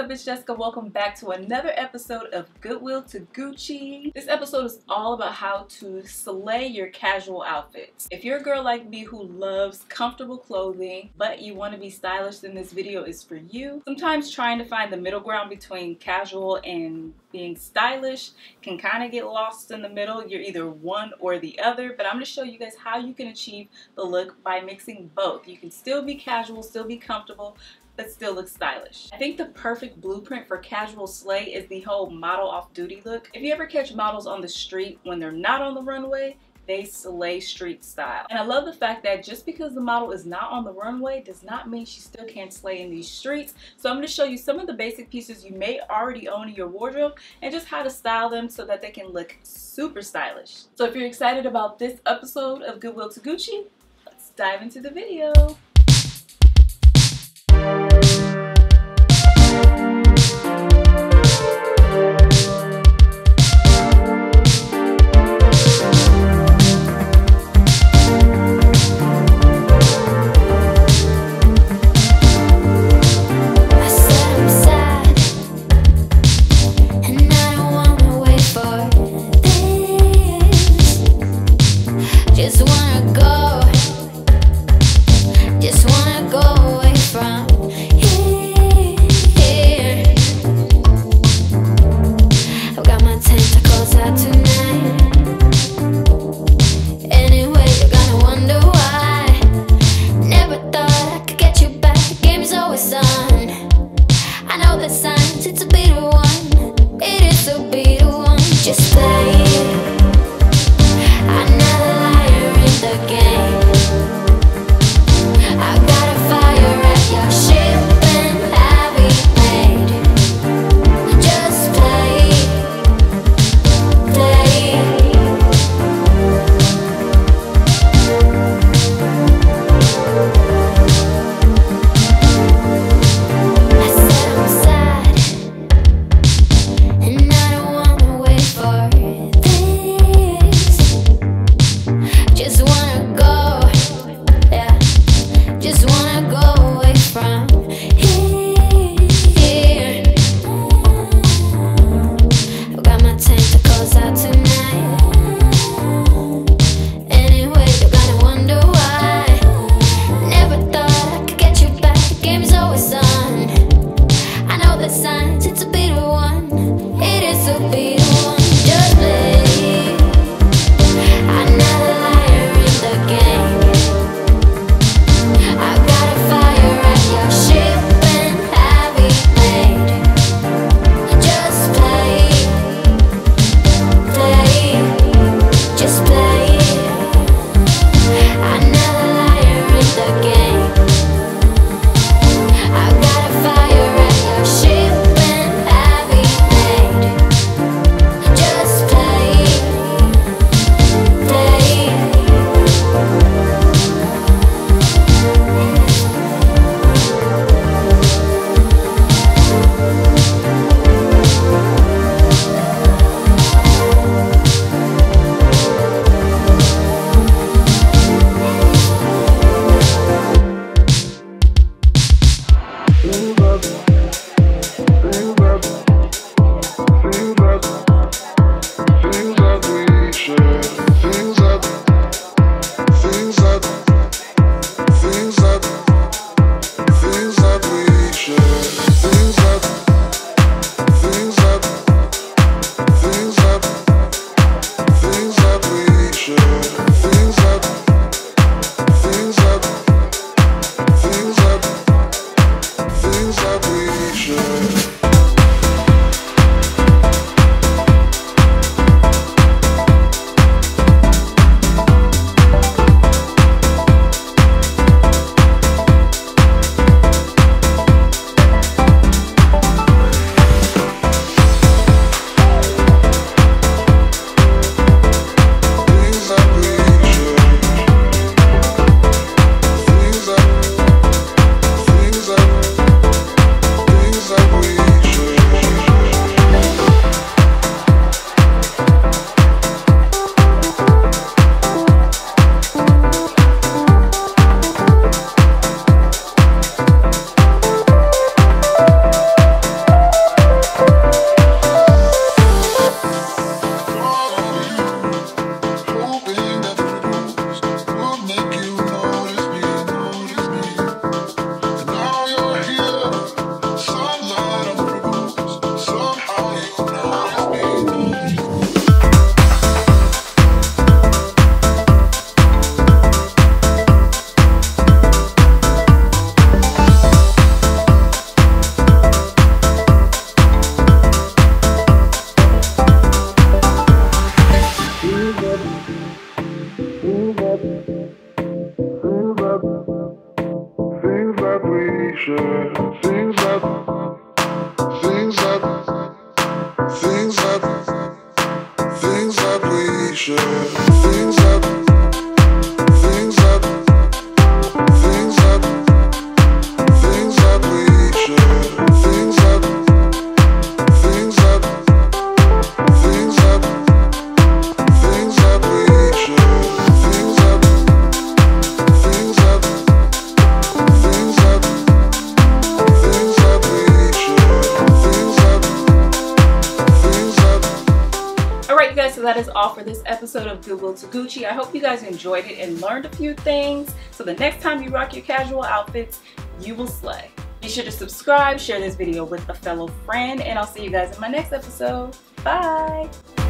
up? It's Jessica. Welcome back to another episode of Goodwill to Gucci. This episode is all about how to slay your casual outfits. If you're a girl like me who loves comfortable clothing, but you want to be stylish, then this video is for you. Sometimes trying to find the middle ground between casual and being stylish can kind of get lost in the middle. You're either one or the other, but I'm going to show you guys how you can achieve the look by mixing both. You can still be casual, still be comfortable, but still look stylish. I think the perfect blueprint for casual slay is the whole model off-duty look. If you ever catch models on the street when they're not on the runway, they slay street style. And I love the fact that just because the model is not on the runway does not mean she still can't slay in these streets. So I'm going to show you some of the basic pieces you may already own in your wardrobe and just how to style them so that they can look super stylish. So if you're excited about this episode of Goodwill to Gucci, let's dive into the video. Just so that is all for this episode of Goodwill to Gucci. I hope you guys enjoyed it and learned a few things, so the next time you rock your casual outfits, you will slay. Be sure to subscribe, share this video with a fellow friend, and I'll see you guys in my next episode. Bye!